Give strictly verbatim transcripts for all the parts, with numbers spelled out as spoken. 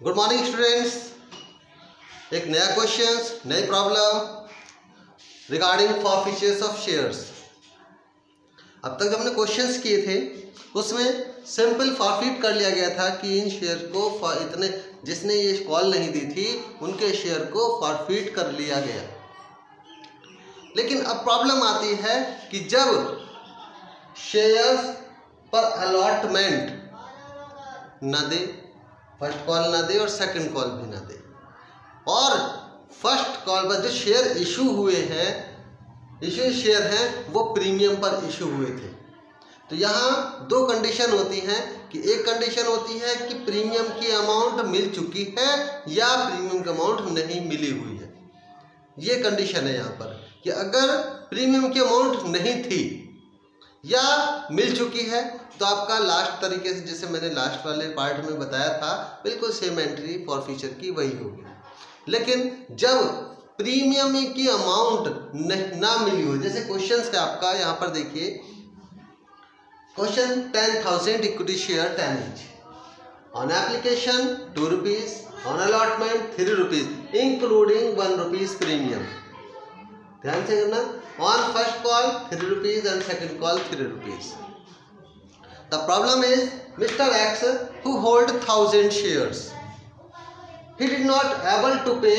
Good morning students. एक नया questions, नई problem regarding forfeitures of shares. अब तक जब हमने क्वेश्चंस किए थे उसमें सिंपल फॉरफीट कर लिया गया था कि इन शेयर को इतने जिसने ये कॉल नहीं दी थी उनके शेयर को फॉरफीट कर लिया गया। लेकिन अब प्रॉब्लम आती है कि जब शेयर्स पर अलॉटमेंट न दे, फर्स्ट कॉल ना दे और सेकंड कॉल भी ना दे, और फर्स्ट कॉल पर जो शेयर इशू हुए हैं, इशू शेयर हैं वो प्रीमियम पर इशू हुए थे। तो यहाँ दो कंडीशन होती हैं कि एक कंडीशन होती है कि प्रीमियम की अमाउंट मिल चुकी है या प्रीमियम की अमाउंट नहीं मिली हुई है। ये कंडीशन है यहाँ पर कि अगर प्रीमियम की अमाउंट नहीं थी या मिल चुकी है तो आपका लास्ट तरीके से, जैसे मैंने लास्ट वाले पार्ट में बताया था, बिल्कुल सेम एंट्री फॉरफीचर की वही होगी। लेकिन जब प्रीमियम की अमाउंट ना मिली हो, जैसे क्वेश्चन है आपका यहाँ पर देखिए, question ten thousand equity share ten each, on application two rupees, on allotment three rupees including one rupees premium. ध्यान से करना, on first call three rupees and second call three rupees. The problem is Mister X who hold thousand shares, he did not able to pay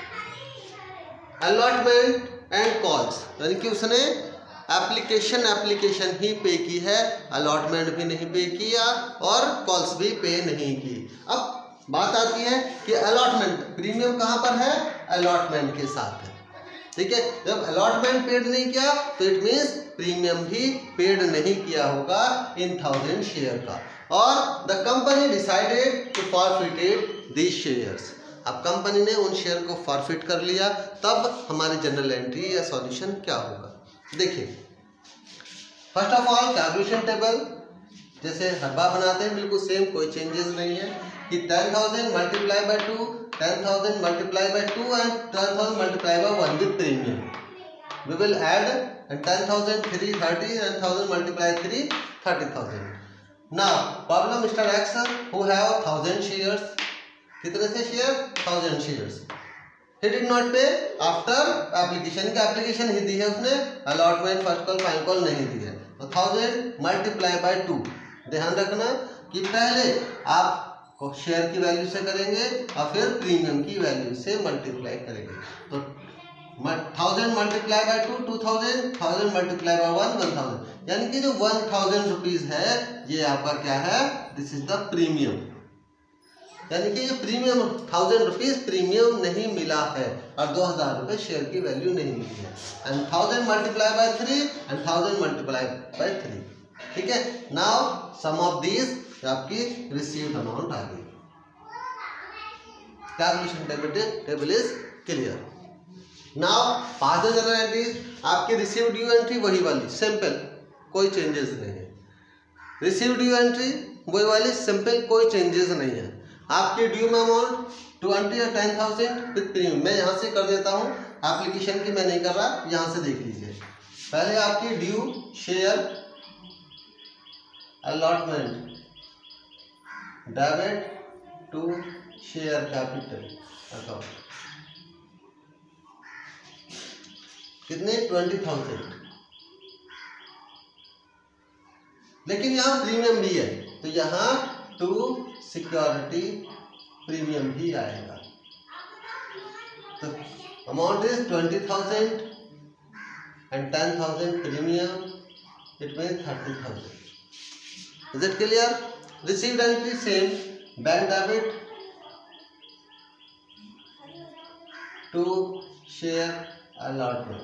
allotment and calls, यानी कि उसने application application ही पे की है, allotment भी नहीं पे किया और कॉल्स भी पे नहीं की। अब बात आती है कि अलॉटमेंट प्रीमियम कहाँ पर है, अलॉटमेंट के साथ है। ठीक है, जब अलॉटमेंट पेड नहीं किया तो इट मीन्स प्रीमियम भी पेड नहीं किया होगा इन थाउजेंड शेयर का, और the company decided to forfeited these shares. अब कंपनी ने उन शेयर को फॉरफिट कर लिया, तब हमारी जनरल एंट्री या सॉल्यूशन क्या होगा। देखिए, first of all calculation table जैसे हर बार बनाते हैं बिल्कुल सेम, कोई चेंजेस नहीं है कि ten thousand multiply by two, ten thousand multiply by two and ten thousand multiply by one with premium. We will add and ten thousand three thirty and thousand multiply three thirty thousand. Now problem Mister X who have thousand shares, कितने से share, thousand shares. He did not pay after application, का application ही दी है उसने, allotment first call final call नहीं दी है। तो thousand multiply by two, ध्यान रखना कि पहले आप शेयर की वैल्यू से करेंगे और फिर प्रीमियम की वैल्यू से मल्टीप्लाई करेंगे। तो thousand multiply by two two thousand, thousand multiply by one one thousand, यानी कि जो वन थाउजेंड रुपीज है ये आपका क्या है, दिस इज द प्रीमियम। यानी कि ये प्रीमियम थाउजेंड रुपीज प्रीमियम नहीं मिला है और दो हजार रुपये शेयर की वैल्यू नहीं मिली है। And thousand multiply by three and thousand multiply by three. ठीक है, नाउ सम ऑफ दीज आपकी रिसीव्ड अमाउंट आ गई। Calculation table table is clear. Now pass the general entries, आपकी रिसीव ड्यू एंट्री वही वाली सिंपल, कोई चेंजेस नहीं है। रिसीव ड्यू एंट्री वही वाली सिंपल, कोई चेंजेस नहीं है। आपकी ड्यू में अमाउंट ट्वेंटी या टेन थाउजेंड विद प्रीमियम, मैं यहाँ से कर देता हूँ, एप्लीकेशन की मैं नहीं कर रहा, यहाँ से देख लीजिए। पहले आपकी due share allotment debit to share capital account, कितने, ट्वेंटी थाउजेंड। लेकिन यहाँ प्रीमियम भी है तो यहाँ टू सिक्योरिटी प्रीमियम भी आएगा। तो amount is twenty thousand and ten thousand premium, it means thirty thousand. Is it clear? Received entry same, bank debit to share allotment,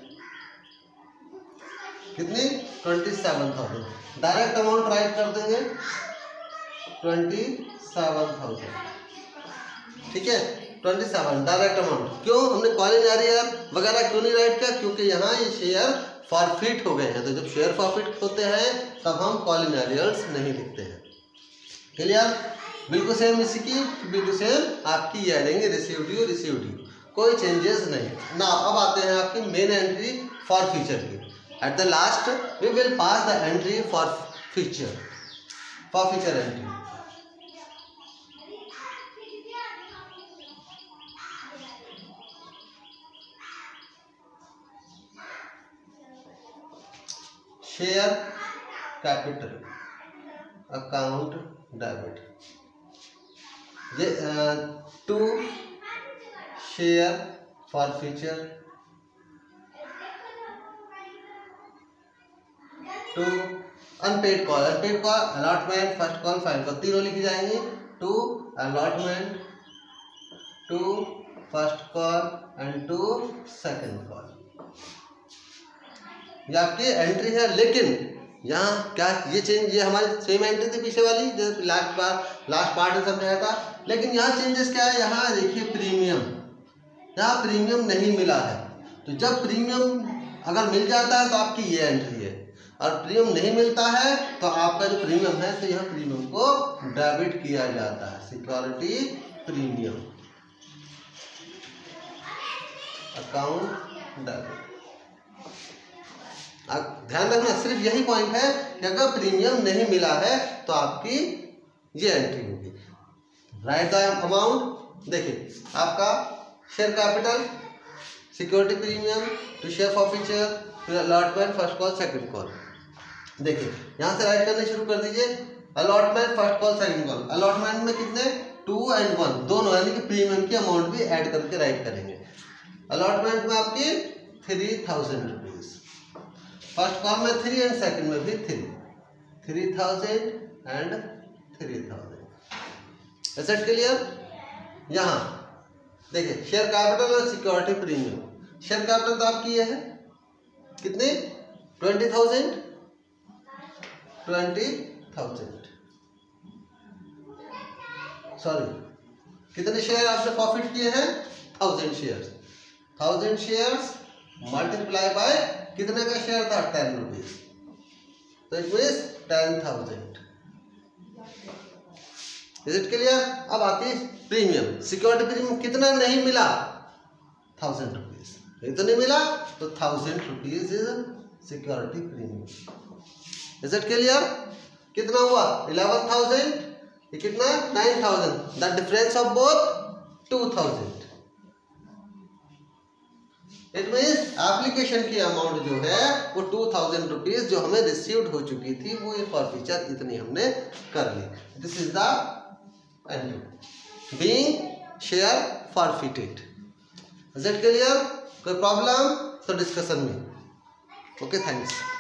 कितनी, twenty seven thousand. Direct amount write कर देंगे twenty seven thousand. ठीक है, twenty seven direct amount. क्यों हमने कॉलिनरियर वगैरह क्यों नहीं राइट किया, क्योंकि यहाँ ये शेयर फॉरफिट हो गए हैं। तो जब शेयर फॉरफिट होते हैं तब हम कॉलिनरियर्स नहीं लिखते हैं। क्लियर? बिल्कुल सेम इसकी, बिल्कुल सेम आपकी ये आ जाएंगे, रिसीव ड्यू रिसीव ड्यू, कोई चेंजेस नहीं ना। अब आते हैं आपकी मेन एंट्री फॉर फ्यूचर की। At the last we will pass the entry forfeiture, forfeiture entry. Share capital account debit, ये to share forfeiture, to unpaid call, unpaid call allotment, first call, final call, तीनों लिखी जाएंगी। To allotment, to first call and to second call, ये आपकी entry है। लेकिन यहाँ क्या ये चेंज, ये हमारी सेम एंट्री थी पीछे वाली जो लास्ट बार लास्ट पार्ट में समझाया था, लेकिन यहाँ चेंजेस क्या है, यहाँ देखिए प्रीमियम, यहाँ प्रीमियम नहीं मिला है। तो जब प्रीमियम अगर मिल जाता है तो आपकी ये एंट्री है, और प्रीमियम नहीं मिलता है तो आपका जो प्रीमियम है तो यहाँ प्रीमियम को डेबिट किया जाता है, सिक्योरिटी प्रीमियम अकाउंट डेबिट। ध्यान रखना सिर्फ यही पॉइंट है कि अगर प्रीमियम नहीं मिला है तो आपकी ये एंट्री होगी। राइट द अमाउंट, देखिए आपका share capital, security premium, to share forfeiture, फिर allotment, first call, second call. देखिए यहाँ से राइट करने शुरू कर दीजिए। Allotment, first call, second call. Allotment में कितने, टू एंड वन दोनों, यानी कि प्रीमियम की अमाउंट भी ऐड करके राइट करेंगे। अलॉटमेंट में आपकी three thousand rupees, first call में थ्री एंड सेकंड में भी three, three thousand and three thousand. Is it clear. यहाँ देखिए शेयर कैपिटल और सिक्योरिटी प्रीमियम। शेयर कैपिटल तो आपकी ये है कितने, twenty thousand, twenty thousand sorry कितने शेयर आपने प्रॉफिट किए हैं, thousand share, thousand shares multiply by कितने का शेयर था, टेन रुपीज, तो it means ten thousand. Is it clear. अब आती है प्रीमियम। सिक्योरिटी प्रीमियम कितना नहीं मिला, थाउजेंड रुपीज, ये तो नहीं मिला तो thousand rupees is security premium. Is it clear. कितना हुआ, इलेवन थाउजेंड, ये कितना, nine thousand, the difference of both two thousand. It means application की अमाउंट जो है वो टू थाउजेंड रुपीज जो हमें रिसीव्ड हो चुकी थी, वो ये फॉरफीचर इतनी हमने कर ली। This is the entry being share forfeited. Is it clear. कोई प्रॉब्लम तो डिस्कशन में। Okay, thanks.